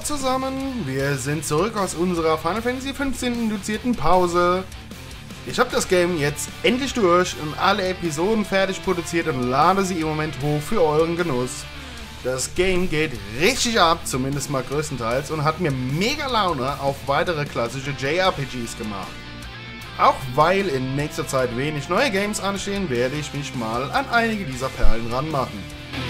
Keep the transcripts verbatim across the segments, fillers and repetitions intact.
zusammen, wir sind zurück aus unserer Final Fantasy fünfzehn induzierten Pause. Ich habe das Game jetzt endlich durch und alle Episoden fertig produziert und lade sie im Moment hoch für euren Genuss. Das Game geht richtig ab, zumindest mal größtenteils, und hat mir mega Laune auf weitere klassische J R P Gs gemacht. Auch weil in nächster Zeit wenig neue Games anstehen, werde ich mich mal an einige dieser Perlen ranmachen.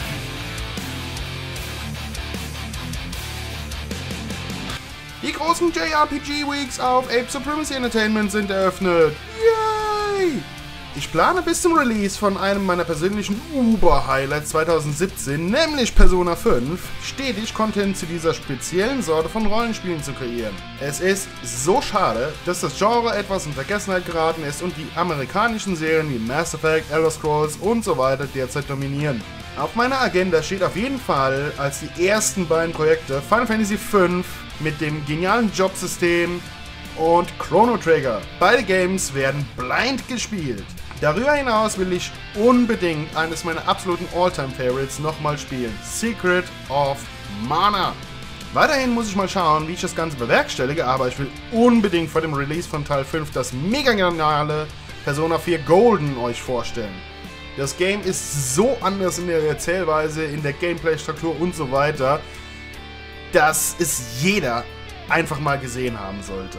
Die großen J R P G Weeks auf Ape Supremacy Entertainment sind eröffnet. Yay! Ich plane bis zum Release von einem meiner persönlichen Uber-Highlights zweitausendsiebzehn, nämlich Persona fünf, stetig Content zu dieser speziellen Sorte von Rollenspielen zu kreieren. Es ist so schade, dass das Genre etwas in Vergessenheit geraten ist und die amerikanischen Serien wie Mass Effect, Elder Scrolls und so weiter derzeit dominieren. Auf meiner Agenda steht auf jeden Fall als die ersten beiden Projekte Final Fantasy fünf mit dem genialen Jobsystem und Chrono Trigger. Beide Games werden blind gespielt. Darüber hinaus will ich unbedingt eines meiner absoluten All-Time-Favorites nochmal spielen: Secret of Mana. Weiterhin muss ich mal schauen, wie ich das Ganze bewerkstellige, aber ich will unbedingt vor dem Release von Teil fünf das mega geniale Persona vier Golden euch vorstellen. Das Game ist so anders in der Erzählweise, in der Gameplay-Struktur und so weiter, dass es jeder einfach mal gesehen haben sollte.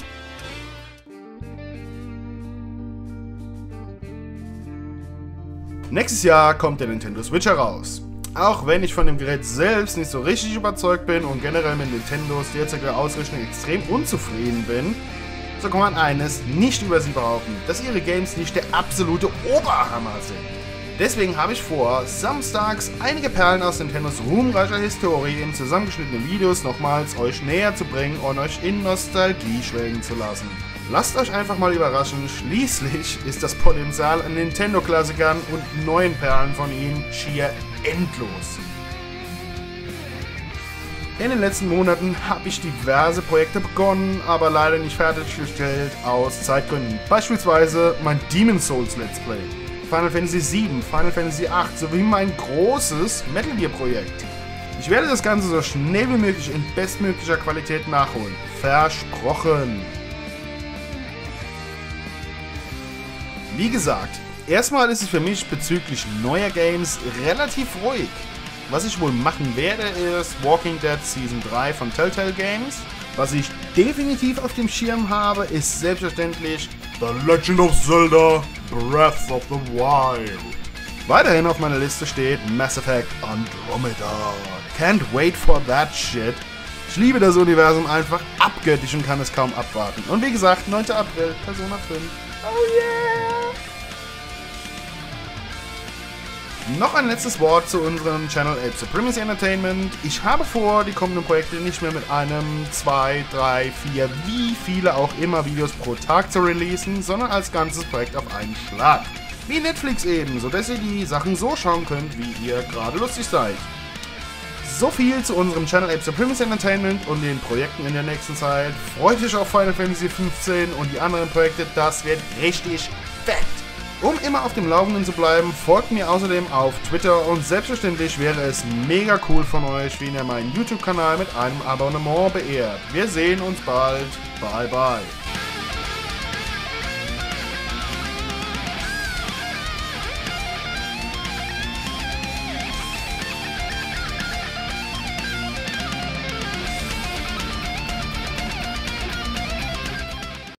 Nächstes Jahr kommt der Nintendo Switch heraus. Auch wenn ich von dem Gerät selbst nicht so richtig überzeugt bin und generell mit Nintendos derzeitiger Ausrichtung extrem unzufrieden bin, so kann man eines nicht über sie behaupten, dass ihre Games nicht der absolute Oberhammer sind. Deswegen habe ich vor, samstags einige Perlen aus Nintendos ruhmreicher Historie in zusammengeschnittenen Videos nochmals euch näher zu bringen und euch in Nostalgie schwelgen zu lassen. Lasst euch einfach mal überraschen, schließlich ist das Potenzial an Nintendo-Klassikern und neuen Perlen von ihnen schier endlos. In den letzten Monaten habe ich diverse Projekte begonnen, aber leider nicht fertiggestellt aus Zeitgründen. Beispielsweise mein Demon's Souls Let's Play, Final Fantasy sieben, Final Fantasy acht sowie mein großes Metal Gear Projekt. Ich werde das Ganze so schnell wie möglich in bestmöglicher Qualität nachholen. Versprochen! Wie gesagt, erstmal ist es für mich bezüglich neuer Games relativ ruhig. Was ich wohl machen werde, ist Walking Dead Season drei von Telltale Games. Was ich definitiv auf dem Schirm habe, ist selbstverständlich The Legend of Zelda Breath of the Wild. Weiterhin auf meiner Liste steht Mass Effect Andromeda. Can't wait for that shit. Ich liebe das Universum einfach abgöttisch und kann es kaum abwarten. Und wie gesagt, neunter April, Persona fünf. Oh yeah! Noch ein letztes Wort zu unserem Channel Ape Supremacy Entertainment. Ich habe vor, die kommenden Projekte nicht mehr mit einem, zwei, drei, vier, wie viele auch immer Videos pro Tag zu releasen, sondern als ganzes Projekt auf einen Schlag. Wie Netflix eben, sodass ihr die Sachen so schauen könnt, wie ihr gerade lustig seid. So viel zu unserem Channel Ape Supremacy Entertainment und den Projekten in der nächsten Zeit. Freut euch auf Final Fantasy fünfzehn und die anderen Projekte, das wird richtig fett. Um immer auf dem Laufenden zu bleiben, folgt mir außerdem auf Twitter und selbstverständlich wäre es mega cool von euch, wenn ihr meinen YouTube-Kanal mit einem Abonnement beehrt. Wir sehen uns bald. Bye bye.